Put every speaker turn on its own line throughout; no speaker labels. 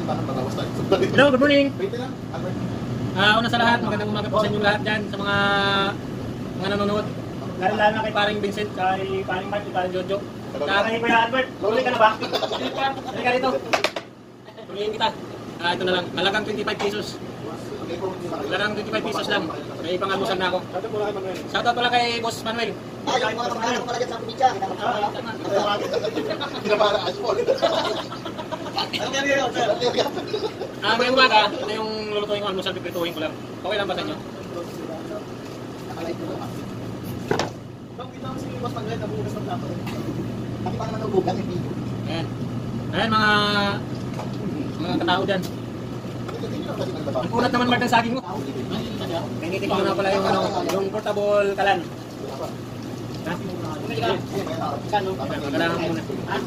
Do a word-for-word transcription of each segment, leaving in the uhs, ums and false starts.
Hello, good morning. Ah, una sa lahat, magandang umaga po sa inyo lahat dyan, sa mga mga nanonood. Lalo lalo na kay paring Vincent, kay paring Mark, kay paring Jojo. Saka kay Kuya Albert, tuloy ka na ba? Tuloy ka dito. Tuloyin kita. Ah, ito na lang, halagang twenty-five pesos. Halagang twenty-five pesos lang. May pang-almusal na ako. Shoutout pala kay Boss Manuel.
Ay, yung mga kamahal ko pala dyan sa probinsya.
Kinabara asphalt.
Ah, may umaga, ito yung lulutuin ko, almusal, piprituhin ko lang. Okay lang ba sa inyo? Ayan. Ayan mga mga katao dyan. Ang kunat naman Mark ng saging mo. Pinitin ko na pala yung ano, yung portable kalan. Ha? Kano? Kailangan ko muna. Ha?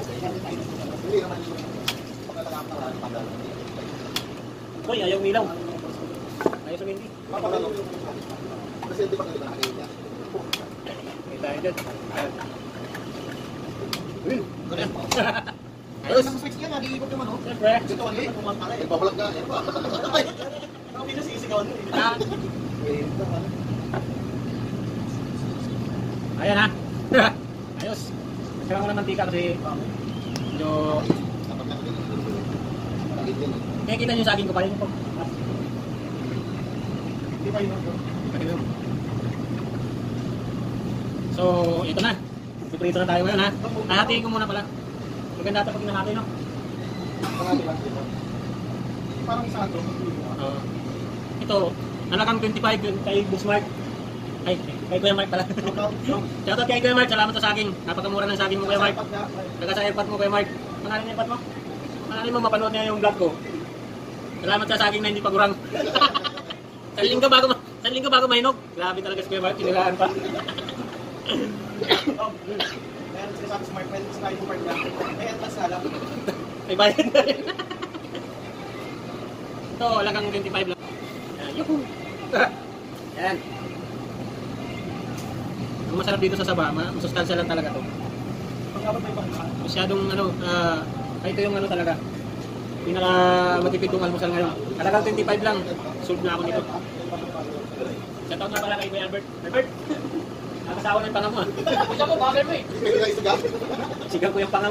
Uy, ayaw milaw. Ayaw sumindi. Kita tayo dyan. Uy, ganyan.
Ayos, ang sexy yan, nag-iikot yung ano.
Siyempre.
Dito ano yun, pumapala eh. Ipabalag na, yan pa. Ang pinasisigawan yun.
Ayan ha. Ayos. Kailangan ko ng mantika kasi medyo... Kaya kita nyo sa akin ko pa rin po.
Hindi pa yun.
So, ito na. Piprito na tayo ngayon ha. Hahatiin ko muna pala. Maganda ito pag hinahati, no?
Parang isa ito.
Uh, ito, halagang twenty-five kay Boss Mark. Ay, kay Kuya Mark pala. Shoutout kay Kuya Mark, salamat sa saging. Napakamura ng saging mo Kuya Mark. Taga sa airpot mo Kuya Mark. Pangalan ng airpot mo? Pangalan mo, mapanood niya yung vlog ko. Salamat sa saging na hindi pagurang. Sa linggo bago, sa linggo bago mahinog. Grabe talaga si Kuya Mark, kinilaan pa.
Meron sila sa smart pen, sa kayo part lang. May atlas na lang.
May bayad na rin. Ito, halagang twenty-five lang. Ayan, yuhuu. Ayan. Ang masarap dito sa Saba, masustansya lang talaga to. Masyadong ano, uh, ito yung ano talaga. Pinaka matipid kong almusal ngayon. Halagang twenty-five lang. Sold na ako nito. Shoutout na pala kay Kuya Albert. Albert! Nakasawa na yung panga mo ah. Pusa mo, bakit mo eh. Sigaw ko yung panga mo.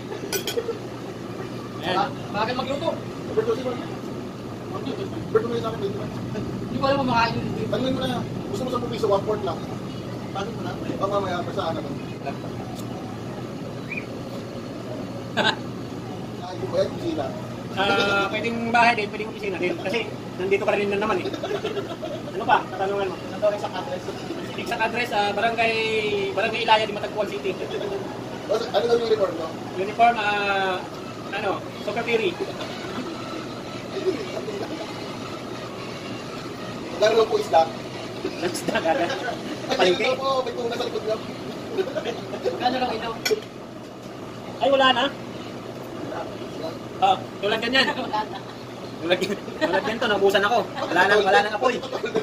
Ayan.
Bakit magluto?
Berto mo yung sa akin,
Hindi ko alam kung makain yun.
tanungin mo na, gusto mo sa piso, one fourth lang. Tanungin mo na, o mamaya, pasaan na to. Ay, yung bayad, kusina.
Ah, pwedeng bahay din, pwedeng opisina din. Kasi nandito ka rin na naman eh. Ano pa? Katanungan mo.
Ano daw exact address?
Exact address, uh, barangay, barangay Ilaya, di Matagpuan City.
Ano daw yung report mo?
Uniform, ah, ano, Soccer Fury.
Laro lang po isda.
That's na, gaga.
Ay,
Palengke.
ito po, may tuna sa likod niyo.
Gano'n lang ito?
Ay, wala na. Oh, tulad ganyan.
Wala na.
Tulad, tulad ganito, naubusan ako. Wala nang, wala nang apoy.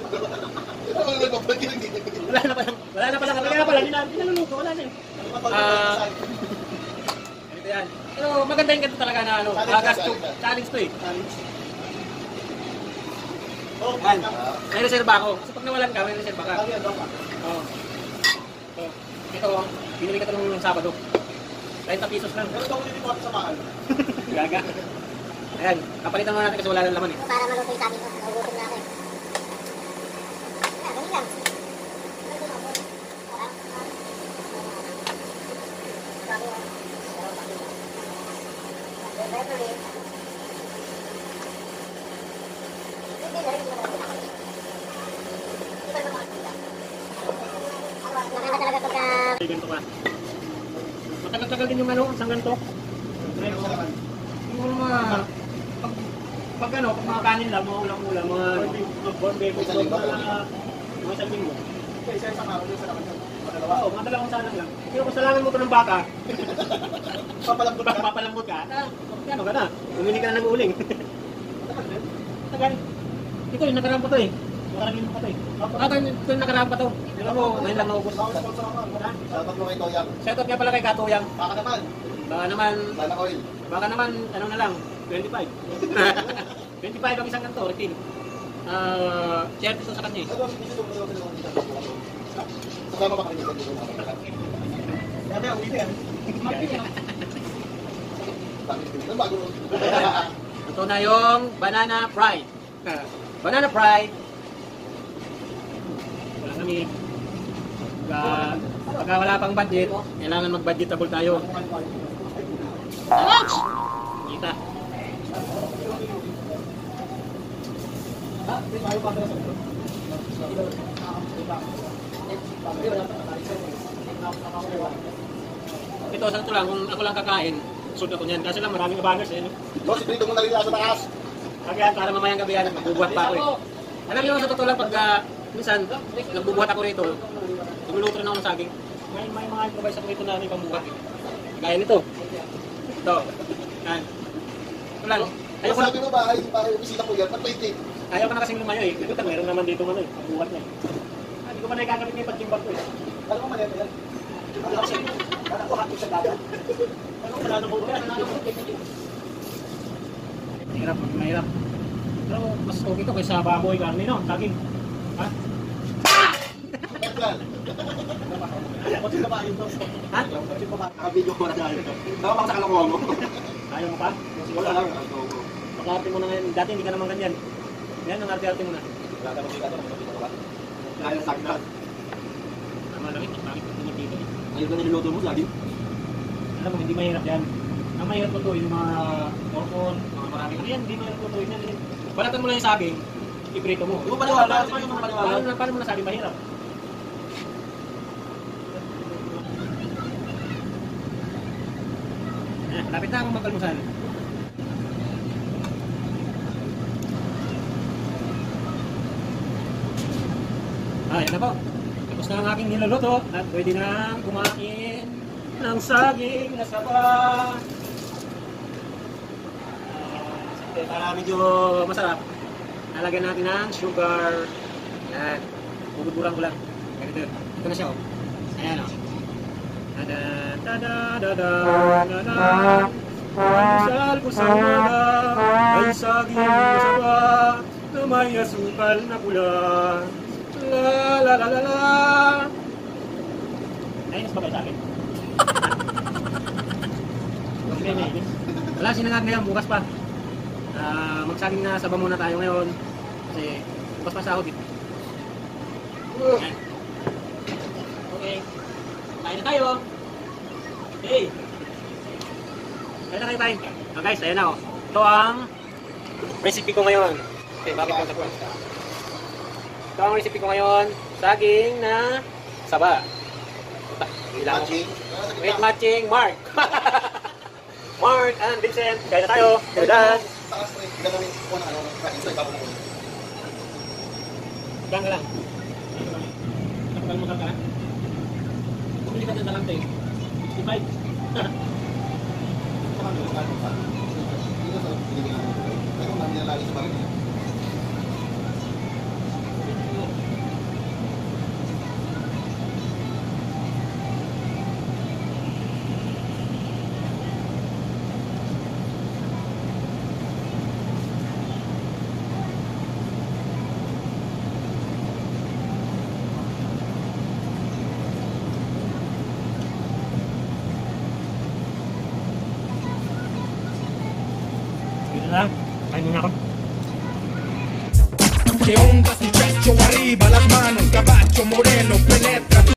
Wala na palang, wala na palang apoy. Kaya pala, hindi na, hindi na luluto, wala na eh. Ah, ganito yan. Pero maganda yung ganito talaga na ano, agas to, challenge to eh. Yan, may reserva ako. Kasi pag nawalan ka, may reserva ka. Oo. So, ito, binili ka ito nung Sabado. thirty pesos lang.
Pero ito ko din sa mahal.
Gaga. Ayan, kapalitan mo natin kasi wala nang laman eh.
Para maluto yung sabi ko, nagugutom na ako eh. Ah, ganun lang. Maganda talaga pagka...
Ganito ka. Matagal-tagal din yung ano, isang ganito. Yung mga... Pag, pag ano, pag mga kanin lang, mga ulam-ulam, mga born baby, mga mga isang linggo.
Okay, isa isang araw, isa naman.
Oo, mga dalawang salang lang. Pero kung salangan mo ito ng baka,
Papalambot ka.
papalambot ka, ah, ano ka na, umili ka na ng uling. Tagal. Ito yung nakaraan pa to eh. Nakaraan pa to eh. Ah, ito yung nakaraan pa to. Alam mo, ngayon lang naubos.
Sponsor ako. Shoutout mo kay Toyang.
Shoutout nga pala kay Katuyang.
Baka naman.
Baka naman,
Lana Oil.
baka naman, ano na lang, twenty-five. twenty-five ang isang ganito, refill. Ah, thirty to sa kanya eh.
Ano, hindi ito mo naman dito. Kasama ba kayo dito? Sabi ang ulit yan. Ano bago?
Ito na yung banana fried. Banana fried. Wala kami. Pagka, pagka wala pang budget, kailangan mag-budgetable tayo. Ouch! Kita. Ito, sa ito lang, kung ako lang kakain, sud ako niyan. Kasi lang maraming abangers eh. No?
No, si Brito mo na rin sa taas.
Kaya para mamayang gabi yan, magbubuhat pa ako eh. Alam niyo sa totoo lang, pagka minsan, nagbubuhat ako rito, lumuluto rin ako ng saging. May, may mga improvise ako rito na may pambuhat eh. Gaya nito. Ito. Yan. Ito lang. Ayoko na,
Sabi mo bahay, bahay, bisita ko yan, pag-twenty.
ayaw ka na kasing lumayo eh. Ito, meron naman dito ano eh, pambuhat niya eh. Ah, Hindi ko pa nagkakamit niya yung pagkimbag ko eh.
Alam mo mali yan?
Kasi, parang ko hati sa dagat. Ano ko, wala na po yan. Mahirap, mahirap. Pero mas okay to kaysa baboy, karne no, saging. Ha?
Kotse ka ba yun to?
Ha?
Kotse ka ba? Naka-video ko na dahil ito. Tama pa sa kalakuha mo.
Ayaw mo pa?
Wala lang.
Pag-arte mo na ngayon, dati hindi ka naman ganyan. Yan, ang arte-arte mo na.
Wala ka makikita to. Kaya sa akin.
Tama lang, eh, bakit tingin dito eh.
Ayun ka niluluto mo lagi.
Alam mo, hindi mahirap yan. Ang mahirap lutuin yung mga orkon, mga maraming ano yan, hindi mahirap lutuin yan. Balatan mo lang yung saging, iprito mo.
Yung paniwala,
Paano-
yung
paano-
paniwala.
Paano paano mo nasabi mahirap? Eh, lapit na akong mag-almusal. Ah, yan na po. Tapos na ang aking niluluto at pwede na kumain ng saging na saba. Uh, para medyo masarap, lalagyan natin ng sugar. Yan. Bubudburan ko lang. Ganito. Ito na siya oh. Ayan oh. Tada, tada, tada, tada. Almusal ko sa umaga ay saging na saba na may asukal na pula. La la la la la. Ayos ba kayo sa akin? Wala sinangag ngayon, bukas pa. Uh, magsaging na saba muna tayo ngayon. Kasi bukas pa sahod eh. Ayan. Okay. Kain na tayo. Hey. Kain na kayo tayo. Ah, guys, ayan na oh. Ito ang recipe ko ngayon. Okay, bakit kontak ko? Ito ang recipe ko ngayon, saging na saba.
Matching.
Weight matching, Mark. Mark and Vincent, kaya na tayo. Dadan.
Takas mo yung gagawin ko na ano, kain sa ibabaw mo.
Diyan ka lang. Nakapalmusal ka na? Bumili ka dyan na lang tayo. sixty-five.
Saka ano, saka ano, saka ano. Dito sa Pilipinas. Pero kung namin nalagi sa Marin.
Dito lang. Kain muna ako.
Que ondas y pecho arriba las